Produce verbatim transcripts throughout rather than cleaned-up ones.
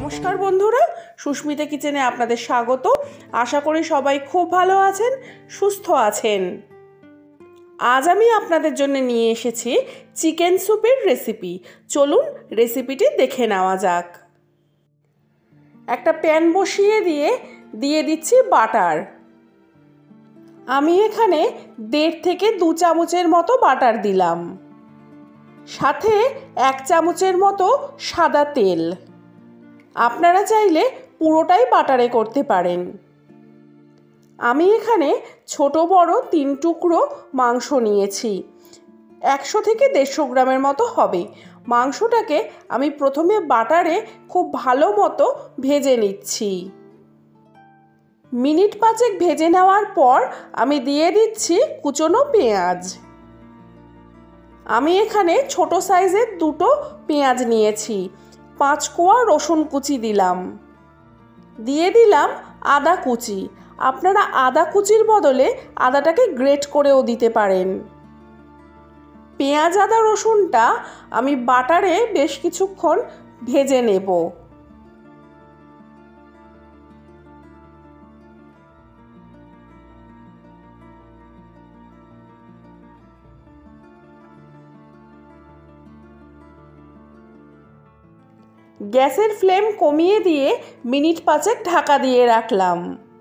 নমস্কার বন্ধুরা, সুস্মিতা কিচেনে আপনাদের স্বাগত। আশা করি সবাই খুব ভালো আছেন, সুস্থ আছেন। আজ আমি আপনাদের জন্য নিয়ে এসেছি চিকেন স্যুপের রেসিপি। চলুন রেসিপিটি দেখে নেওয়া যাক। একটা প্যান বসিয়ে দিয়ে দিয়ে দিচ্ছি বাটার। আমি এখানে দেড় থেকে দু চামচের মতো বাটার দিলাম। সাথে এক চামচের মতো সাদা তেল। আপনারা চাইলে পুরোটাই বাটারে করতে পারেন। আমি এখানে ছোট বড় তিন টুকরো মাংস নিয়েছি। একশো থেকে দেড়শো গ্রামের মতো হবে। মাংসটাকে আমি প্রথমে বাটারে খুব ভালো মতো ভেজে নিচ্ছি। মিনিট পাঁচেক ভেজে নেওয়ার পর আমি দিয়ে দিচ্ছি কুচনো পেঁয়াজ। আমি এখানে ছোট সাইজের দুটো পেঁয়াজ নিয়েছি। পাঁচ কোয়া রসুন কুচি দিলাম। দিয়ে দিলাম আদা কুচি। আপনারা আদা কুচির বদলে আদাটাকে গ্রেট করেও দিতে পারেন। পেঁয়াজ আদা রসুনটা আমি বাটারে বেশ কিছুক্ষণ ভেজে নেব। গ্যাসের ফ্লেম কমিয়ে দিয়ে মিনিট পাঁচেক ঢাকা দিয়ে রাখলাম।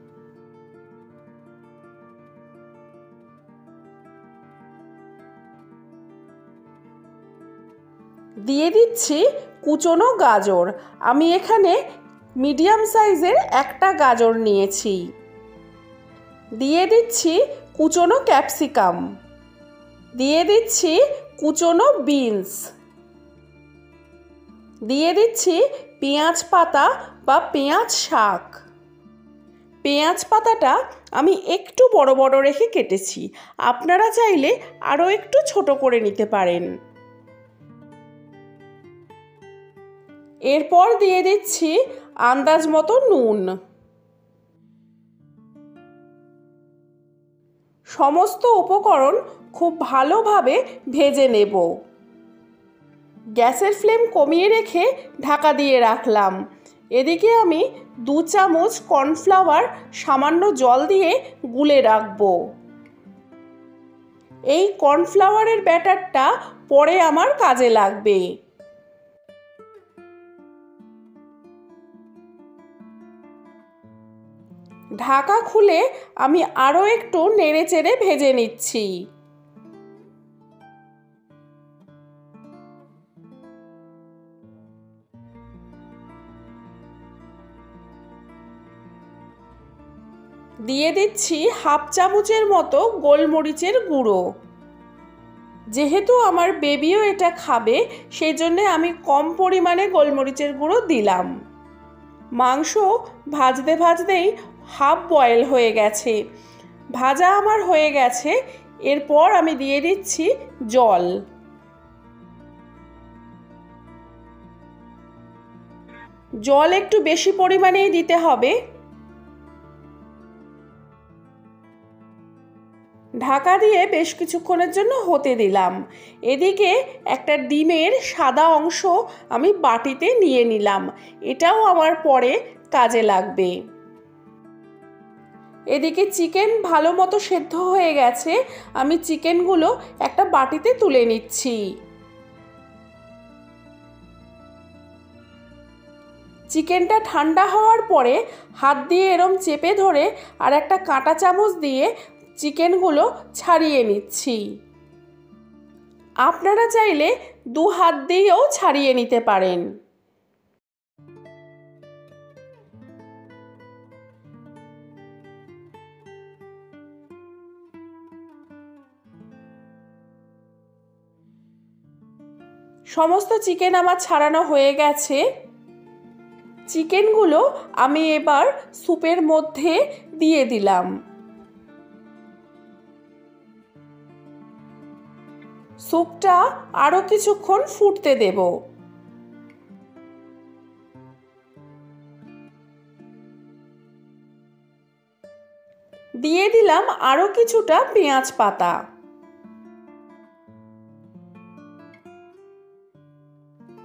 দিয়ে দিচ্ছি কুচনো গাজর। আমি এখানে মিডিয়াম সাইজের একটা গাজর নিয়েছি। দিয়ে দিচ্ছি কুচনো ক্যাপসিকাম। দিয়ে দিচ্ছি কুচনো বিনস। দিয়ে দিচ্ছি পেঁয়াজ পাতা বা পেঁয়াজ শাক। পেঁয়াজ পাতাটা আমি একটু বড় বড় রেখে কেটেছি। আপনারা চাইলে আরও একটু ছোট করে নিতে পারেন। এরপর দিয়ে দিচ্ছি আন্দাজ মতো নুন। সমস্ত উপকরণ খুব ভালোভাবে ভেজে নেব। গ্যাসের ফ্লেম কমিয়ে রেখে ঢাকা দিয়ে রাখলাম। এদিকে আমি দু চামচ কর্নফ্লাওয়ার সামান্য জল দিয়ে গুলে রাখবো। এই কর্নফ্লাওয়ারের ব্যাটারটা পরে আমার কাজে লাগবে। ঢাকা খুলে আমি আরও একটু নেড়ে চেড়ে ভেজে নিচ্ছি। দিয়ে দিচ্ছি হাফ চামচের মতো গোলমরিচের গুঁড়ো। যেহেতু আমার বেবিও এটা খাবে, সেই জন্য আমি কম পরিমাণে গোলমরিচের গুঁড়ো দিলাম। মাংস ভাজতে ভাজতেই হাফ বয়েল হয়ে গেছে। ভাজা আমার হয়ে গেছে। এরপর আমি দিয়ে দিচ্ছি জল। জল একটু বেশি পরিমাণেই দিতে হবে। ঢাকা দিয়ে বেশ কিছুক্ষণের জন্য হতে দিলাম। এদিকে একটা ডিমের সাদা অংশ আমি বাটিতে নিয়ে নিলাম। এটাও আমার পরে কাজে লাগবে। এদিকে চিকেন ভালো মতো সেদ্ধ হয়ে গেছে। আমি চিকেনগুলো একটা বাটিতে তুলে নিচ্ছি। চিকেনটা ঠান্ডা হওয়ার পরে হাত দিয়ে এরম চেপে ধরে আর একটা কাঁটা চামচ দিয়ে চিকেনগুলো ছাড়িয়ে নিচ্ছি। আপনারা চাইলে দু হাত দিয়েও ছাড়িয়ে নিতে পারেন। সমস্ত চিকেন আমার ছাড়ানো হয়ে গেছে। চিকেনগুলো আমি এবার স্যুপের মধ্যে দিয়ে দিলাম। স্যুপটা আরও কিছুক্ষণ ফুটতে দেব। দিয়ে দিলাম আরও কিছুটা পেঁয়াজ পাতা।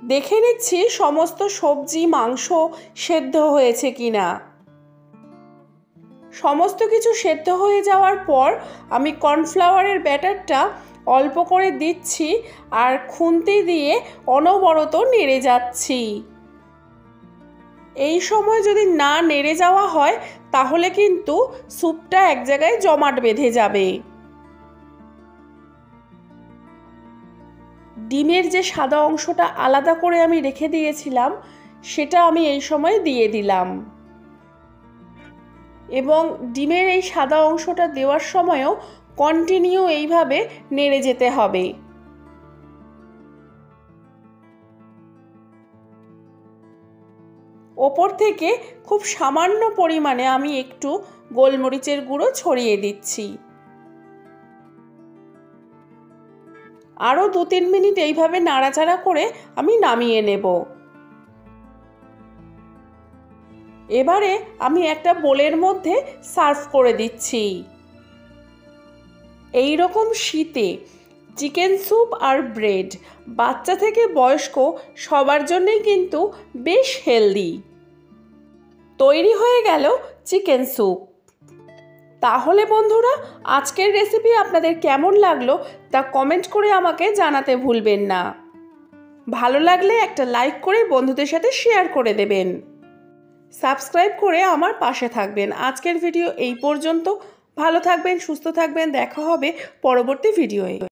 দেখে নিচ্ছি সমস্ত সবজি মাংস সেদ্ধ হয়েছে কিনা। সমস্ত কিছু সেদ্ধ হয়ে যাওয়ার পর আমি কর্নফ্লাওয়ারের ব্যাটারটা অল্প করে দিচ্ছি আর খুন্তি দিয়ে অনবরত নেড়ে যাচ্ছি। এই সময় যদি না নেড়ে যাওয়া হয় তাহলে কিন্তু স্যুপটা এক জায়গায় জমাট বেঁধে যাবে। ডিমের যে সাদা অংশটা আলাদা করে আমি রেখে দিয়েছিলাম সেটা আমি এই সময় দিয়ে দিলাম এবং ডিমের এই সাদা অংশটা দেওয়ার সময়ও কন্টিনিউ এইভাবে নেড়ে যেতে হবে। ওপর থেকে খুব সামান্য পরিমাণে আমি একটু গোলমরিচের গুঁড়ো ছড়িয়ে দিচ্ছি। আরও দু তিন মিনিট এইভাবে নাড়াচাড়া করে আমি নামিয়ে নেব। এবারে আমি একটা বোলের মধ্যে সার্ভ করে দিচ্ছি। এই রকম শীতে চিকেন স্যুপ আর ব্রেড বাচ্চা থেকে বয়স্ক সবার জন্যই কিন্তু বেশ হেলদি। তৈরি হয়ে গেল চিকেন স্যুপ। তাহলে বন্ধুরা, আজকের রেসিপি আপনাদের কেমন লাগলো তা কমেন্ট করে আমাকে জানাতে ভুলবেন না। ভালো লাগলে একটা লাইক করে বন্ধুদের সাথে শেয়ার করে দেবেন। সাবস্ক্রাইব করে আমার পাশে থাকবেন। আজকের ভিডিও এই পর্যন্ত। ভালো থাকবেন, সুস্থ থাকবেন। দেখা হবে পরবর্তী ভিডিওয়ে।